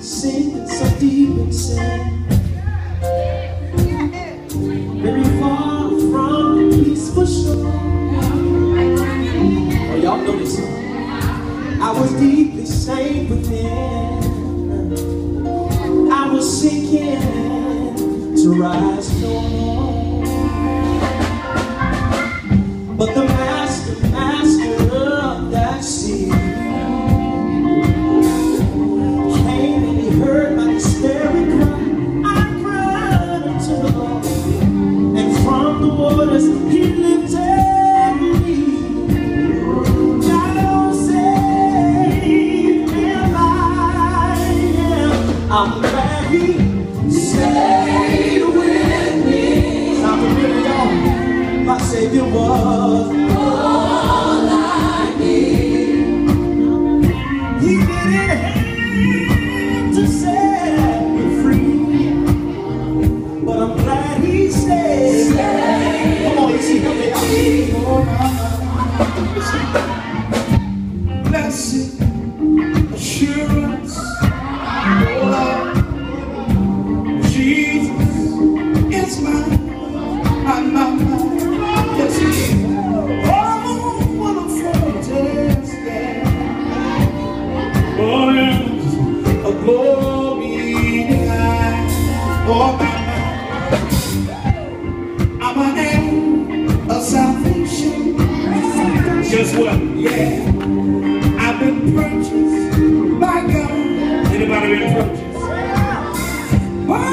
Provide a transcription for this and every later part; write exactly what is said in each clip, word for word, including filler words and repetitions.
sinking so deep inside, very far from the peaceful shore. Oh, y'all know this song. I was deeply safe within. I was sinking to rise no more. But the master, master of that sea came and he heard my despairing cry. I cried unto the Lord, and from the waters he lifted me. God saved me alive. I'm glad he stayed with me. Sound familiar, y'all? My Savior was all I need. He didn't have to set me free, but I'm glad he stayed. Stay. Come on, you see, help me out. Blessed assurance, Lord, Jesus is mine. I'm mine. Yes, he is. Oh, what a foretaste, yeah. Oh, yes, a glory divine. Oh, my, I'm an heir of salvation. Guess what? Yeah, I've been purchased by God. Anybody been purchased? By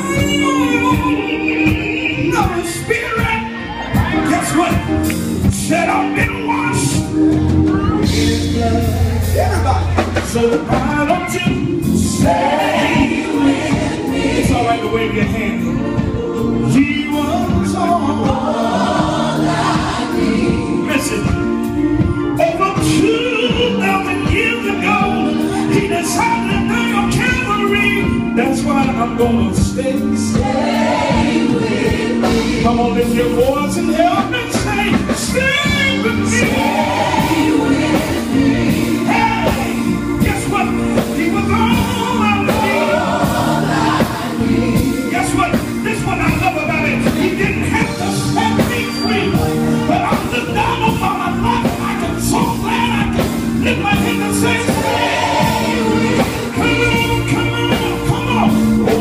the Spirit. Guess what? Said I've been washed in His blood. Everybody. So why don't you stay with me? It's all right to wave your hand. He was all I need. Listen. Over two thousand years ago, He decided to die on Calvary. That's why I'm gonna stay. Stay with me. Come on, lift your voice and help me say, stay with me. Stay with me. Hey, guess what? He was all I need. All I need. Guess what? This one I love about it. He didn't have to set me free, but I'm the down of my life. I can so glad I can lift my hand and say, stay with me. Come on, come on, come on. Oh.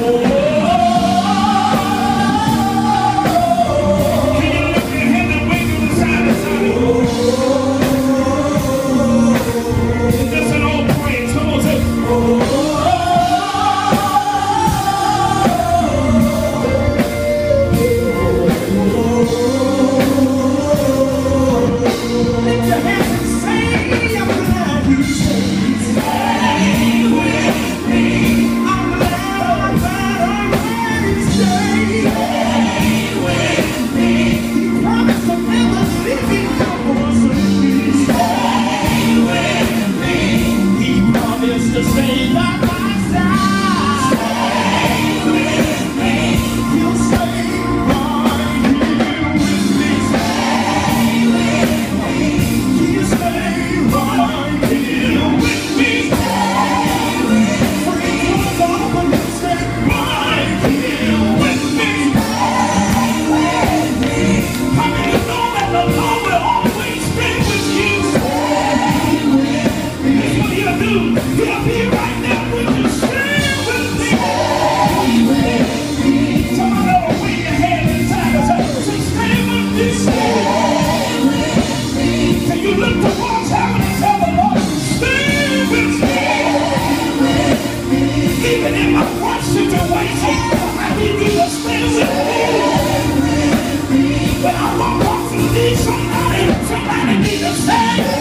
Even in my worst situation, I need you to stay with me. But I won't walk through these. Somebody, somebody need to stay.